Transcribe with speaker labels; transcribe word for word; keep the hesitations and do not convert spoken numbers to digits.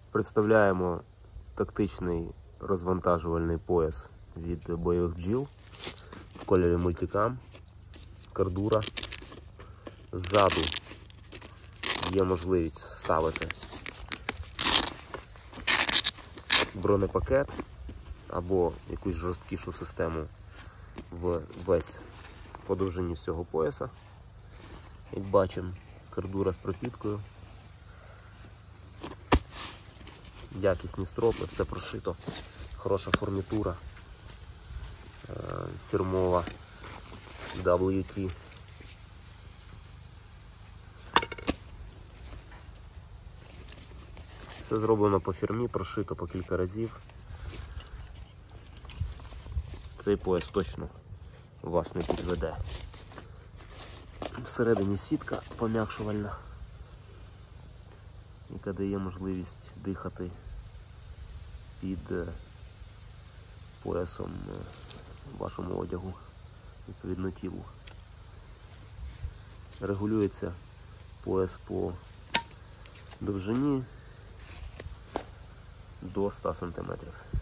Speaker 1: Представляємо тактичний розвантажувальний пояс від бойових бджіл в кольорі мультикам, кордура. Ззаду є можливість вставити бронепакет або якусь жорсткішу систему в весь по довжині всього пояса. Як бачимо, кордура з пропіткою, якісні стропи, все прошито, хороша фурнітура, фірмова дабл ю ті. Все зроблено по фірмі, прошито по кілька разів. Цей пояс точно вас не підведе. Всередині сітка пом'якшувальна, яка дає можливість дихати під поясом вашому одягу, відповідно тілу. Регулюється пояс по довжині до ста сантиметрів.